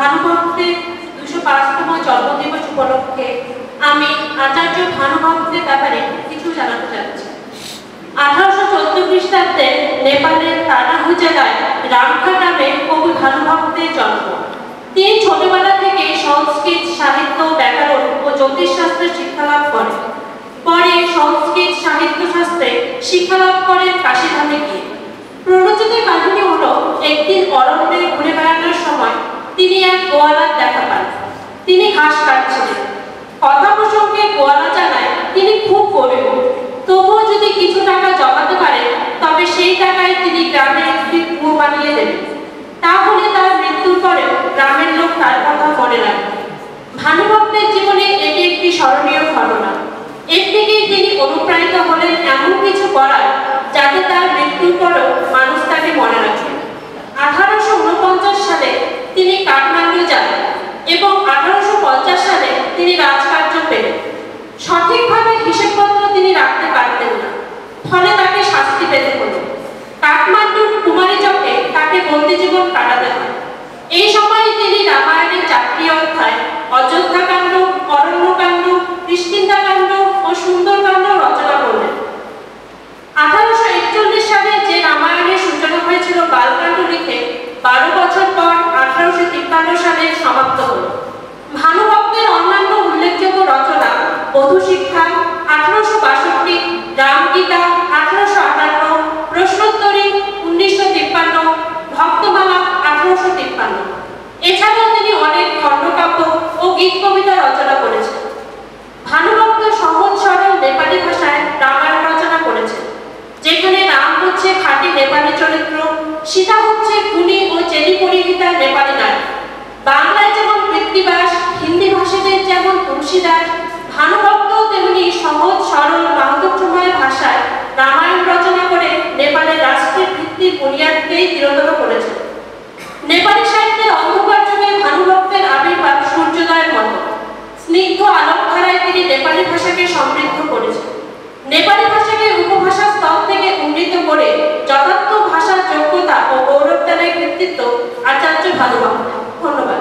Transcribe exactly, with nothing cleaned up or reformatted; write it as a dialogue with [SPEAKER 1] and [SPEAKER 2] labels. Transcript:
[SPEAKER 1] ভানুভক্তের দুশো পাঁচতম জন্মদিবস উপলক্ষে আমি আচার্য ভানুভক্তের ব্যাপারে কিছু জানাতে চাচ্ছি। আঠারোশো চোদ্দ খ্রিস্টাব্দে নেপালের তারাহু জেলায় রামখা গ্রামে কবি ভানুভক্তের জন্ম। তিনি ছোটবেলা থেকে সংস্কৃত সাহিত্য, ব্যাকরণ ও জ্যোতিষশাস্ত্রের শিক্ষালাভ করেন। পরে সংস্কৃত সাহিত্য শাস্ত্রে শিক্ষালাভ করেন কাশীধামে গিয়ে। প্ররোচিত কাহিনী হলো, একদিন অরণ্যে ঘুরে বেড়ানোর সময় তিনি এক গোয়ালার দেখা পান। তিনি ঘাস কাটছিলেন। কথা প্রসঙ্গে গোয়ালা জানায় তিনি খুব গরিব, তবুও যদি কিছু টাকা জমাতে পারেন তবে সেই টাকায় তিনি গ্রামের একটি কুয়ো বানিয়ে দেবেন। তাহলে তার মৃত্যুর পরেও গ্রামের লোক তার কথা মনে রাখবে। ভানুভক্তের জীবনে এটি একটি স্মরণীয় ঘটনা। এর থেকেই তিনি অনুপ্রাণিত হলেন এমন কিছু করার যাতে তার মৃত্যুর পরেও মানুষ তাকে মনে রাখে। আঠারোশো উনপঞ্চাশ সালে তিনি কাঠমান্ডু যান এবং আঠারোশো পঞ্চাশ সালে তিনি রাজকার্য পেলেন। সঠিকভাবে হিসেবপত্র তিনি রাখতে পারতেন না, ফলে তাকে শাস্তি পেতে হলো। কাঠমান্ডুর কুমারী চকে তাকে বন্দি জীবন কাটাতে হয়। এই সময় তিনি রামায়ণের চারটি অধ্যায় অযোধ্যাকাণ্ড, অরণ্যকাণ্ড, কিষ্কিন্ধাকাণ্ড ও সুন্দরকাণ্ড রচনা করলেন। আঠারোশো একচল্লিশ সালে যে রামায়ণের সূচনা হয়েছিল বালকাণ্ড লিখে বারো বছর পর আঠারোশো তিপ্পান্ন সালে সমাপ্ত হল। ভানুভক্তের অন্যান্য উল্লেখযোগ্য রচনা বধূ শিক্ষা আঠারোশো বাষট্টি, রামগীতা আঠারোশো আটান্ন, প্রশ্নোত্তরী উনিশশো তিপ্পান্ন, ভক্তমালা আঠারোশো তিপ্পান্ন। এছাড়াও তিনি অনেক খণ্ডকাব্য ও গীত কবিতা রচনা করেছেন। ভানুভক্ত সহজ সরল নেপালি ভাষায় রামায়ণ রচনা করেছেন, যেখানে রাম হচ্ছে খাঁটি নেপালি চরিত্র, সীতা হচ্ছে গুণী ও চেলি পরিহিতা নেপালি নারী। বাংলায় যেমন কৃত্তিবাস, হিন্দি ভাষীদের যেমন তুলসীদাস, ভানুভক্ত তেমনি সহজ সরল বান্ধবময় ভাষায় রামায়ণ রচনা করে নেপালের রাষ্ট্রের ভিত্তির বুনিয়াদকেই দৃঢ়তর করেছেন। নেপালি সাহিত্যের অন্ধকার যুগে ভানুভক্তের আবির্ভাব সূর্যোদয়ের মতো। স্নিগ্ধ আলোকধারায় তিনি নেপালি ভাষাকে সমৃদ্ধ করেছেন। নেপালি ভাষাকে উপভাষা স্তর থেকে উন্নীত করে যথার্থ ভাষার যোগ্যতা ও গৌরবদানের কৃতিত্ব আচার্য ভানুভক্ত। ধন্যবাদ।